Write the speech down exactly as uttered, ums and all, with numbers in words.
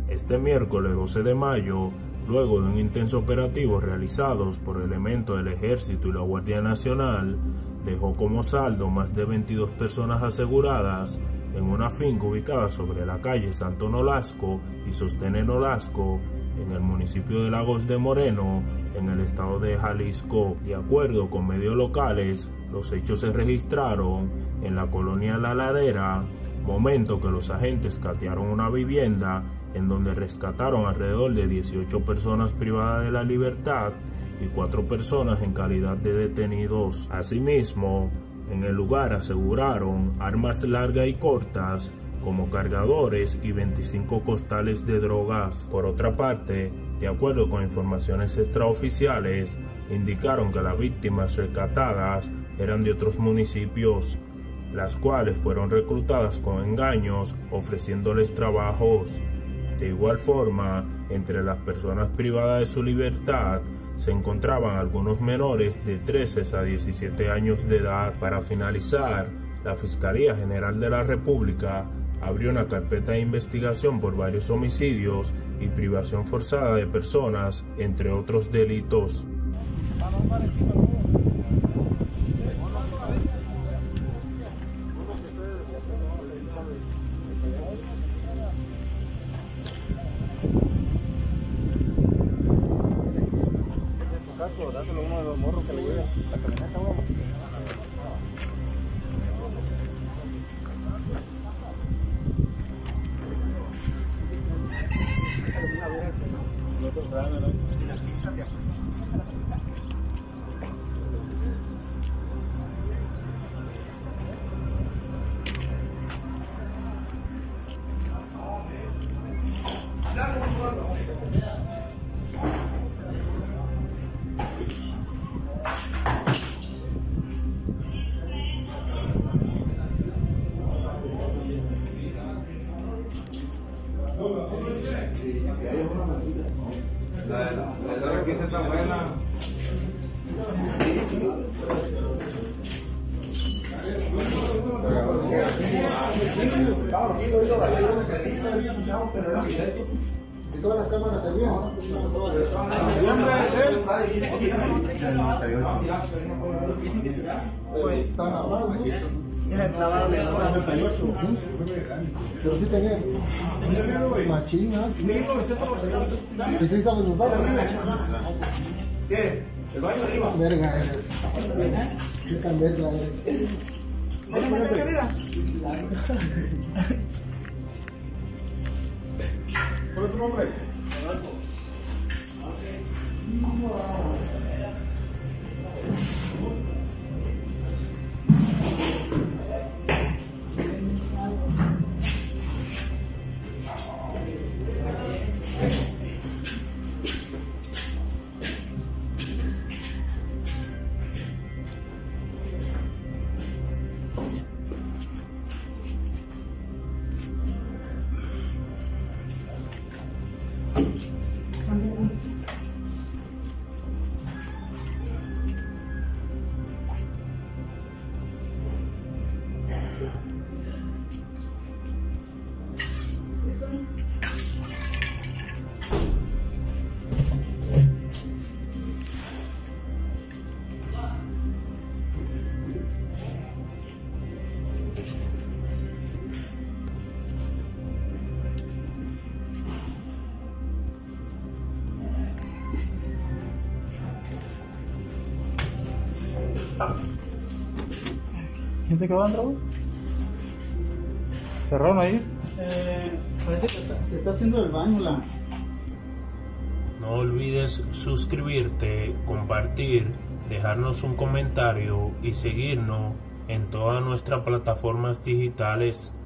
Este miércoles doce de mayo, luego de un intenso operativo realizado por elementos del Ejército y la Guardia Nacional, dejó como saldo más de veintidós personas aseguradas en una finca ubicada sobre la calle Santo Nolasco y Sostene Nolasco, en el municipio de Lagos de Moreno, en el estado de Jalisco. De acuerdo con medios locales, los hechos se registraron en la colonia La Ladera, momento que los agentes catearon una vivienda en donde rescataron alrededor de dieciocho personas privadas de la libertad y cuatro personas en calidad de detenidos. Asimismo, en el lugar aseguraron armas largas y cortas como cargadores y veinticinco costales de drogas. Por otra parte, de acuerdo con informaciones extraoficiales, indicaron que las víctimas rescatadas eran de otros municipios, las cuales fueron reclutadas con engaños ofreciéndoles trabajos. De igual forma, entre las personas privadas de su libertad se encontraban algunos menores de trece a diecisiete años de edad. Para finalizar, la Fiscalía General de la República abrió una carpeta de investigación por varios homicidios y privación forzada de personas, entre otros delitos. Dáselo a uno de los morros que le lleve la camioneta, vamos. La la la que está buena. Y todas las cámaras salían. Pues están armados, ¿no? Pero sí tenían machina. Y sí sabes usarlo. ¿Qué? ¿El baño arriba? Verga eres. Qué tan verga eres. ¿Cuál es tu nombre? ¿Quién se quedó adentro? ¿Cerraron ahí? Eh, parece que está, se está haciendo el baño la... No olvides suscribirte, compartir, dejarnos un comentario y seguirnos en todas nuestras plataformas digitales.